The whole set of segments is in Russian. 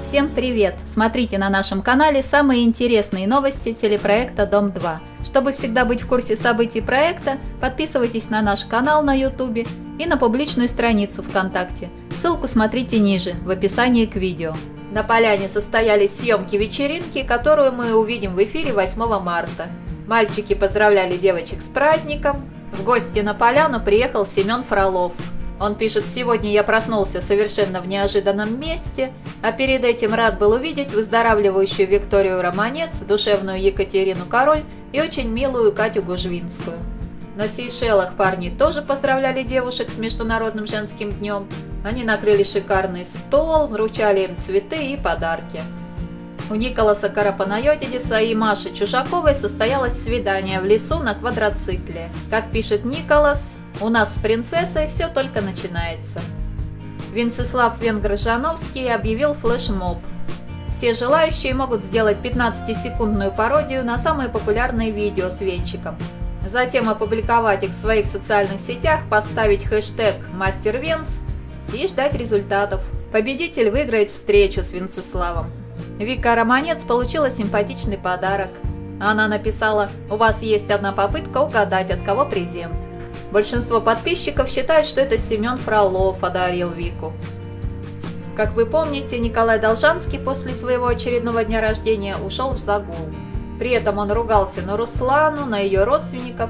Всем привет! Смотрите на нашем канале самые интересные новости телепроекта «Дом-2». Чтобы всегда быть в курсе событий проекта, подписывайтесь на наш канал на YouTube и на публичную страницу ВКонтакте. Ссылку смотрите ниже, в описании к видео. На поляне состоялись съемки вечеринки, которую мы увидим в эфире 8 марта. Мальчики поздравляли девочек с праздником. В гости на поляну приехал Семен Фролов. Он пишет: «Сегодня я проснулся совершенно в неожиданном месте, а перед этим рад был увидеть выздоравливающую Викторию Романец, душевную Екатерину Король и очень милую Катю Гужвинскую». На Сейшелах парни тоже поздравляли девушек с Международным женским днем. Они накрыли шикарный стол, вручали им цветы и подарки. У Николаса Карапанайотидиса и Маши Чушаковой состоялось свидание в лесу на квадроцикле. Как пишет Николас: «У нас с принцессой все только начинается». Венцеслав Венгр-Жановский объявил флешмоб. Все желающие могут сделать 15-секундную пародию на самые популярные видео с венчиком. Затем опубликовать их в своих социальных сетях, поставить хэштег «MasterVenц» и ждать результатов. Победитель выиграет встречу с Венцеславом. Вика Романец получила симпатичный подарок. Она написала: «У вас есть одна попытка угадать, от кого презент». Большинство подписчиков считают, что это Семен Фролов одарил Вику. Как вы помните, Николай Должанский после своего очередного дня рождения ушел в загул. При этом он ругался на Руслану, на ее родственников.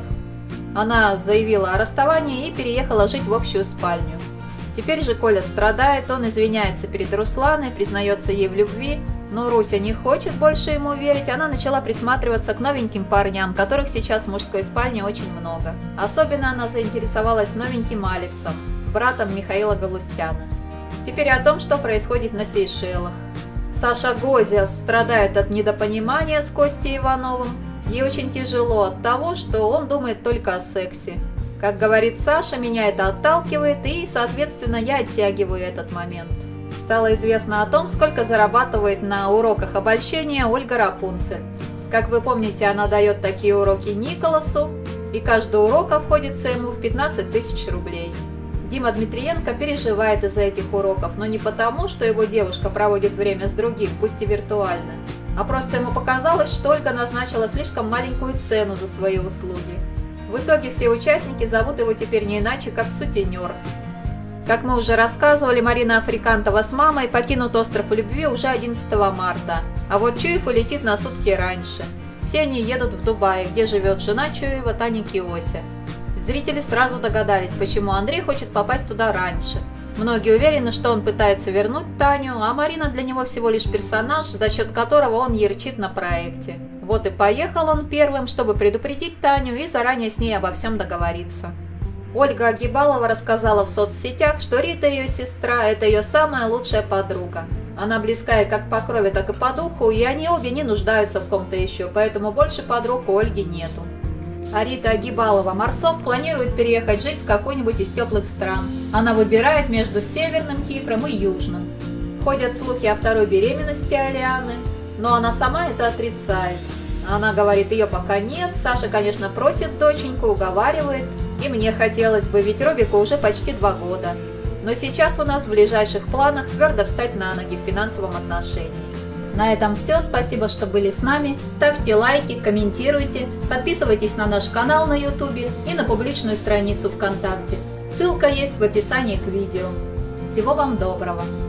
Она заявила о расставании и переехала жить в общую спальню. Теперь же Коля страдает, он извиняется перед Русланой, признается ей в любви, но Руся не хочет больше ему верить, она начала присматриваться к новеньким парням, которых сейчас в мужской спальне очень много. Особенно она заинтересовалась новеньким Алексом, братом Михаила Галустяна. Теперь о том, что происходит на Сейшелах. Саша Гозиас страдает от недопонимания с Костей Ивановым. Ей очень тяжело от того, что он думает только о сексе. Как говорит Саша, меня это отталкивает, и, соответственно, я оттягиваю этот момент. Стало известно о том, сколько зарабатывает на уроках обольщения Ольга Рапунцель. Как вы помните, она дает такие уроки Николасу, и каждый урок обходится ему в 15 тысяч рублей. Дима Дмитриенко переживает из-за этих уроков, но не потому, что его девушка проводит время с другим, пусть и виртуально, а просто ему показалось, что Ольга назначила слишком маленькую цену за свои услуги. В итоге все участники зовут его теперь не иначе, как сутенер. Как мы уже рассказывали, Марина Африкантова с мамой покинут остров любви уже 11 марта, а вот Чуев улетит на сутки раньше. Все они едут в Дубай, где живет жена Чуева, Таня Киося. Зрители сразу догадались, почему Андрей хочет попасть туда раньше. Многие уверены, что он пытается вернуть Таню, а Марина для него всего лишь персонаж, за счет которого он ярчит на проекте. Вот и поехал он первым, чтобы предупредить Таню и заранее с ней обо всем договориться. Ольга Агибалова рассказала в соцсетях, что Рита, ее сестра, это ее самая лучшая подруга. Она близкая как по крови, так и по духу, и они обе не нуждаются в ком-то еще, поэтому больше подруг у Ольги нету. А Рита Агибалова-Марсоп планирует переехать жить в какую-нибудь из теплых стран. Она выбирает между Северным Кипром и Южным. Ходят слухи о второй беременности Алианы, но она сама это отрицает. Она говорит, ее пока нет, Саша, конечно, просит доченьку, уговаривает. И мне хотелось бы, ведь Робику уже почти 2 года. Но сейчас у нас в ближайших планах твердо встать на ноги в финансовом отношении. На этом все, спасибо, что были с нами. Ставьте лайки, комментируйте, подписывайтесь на наш канал на YouTube и на публичную страницу ВКонтакте. Ссылка есть в описании к видео. Всего вам доброго!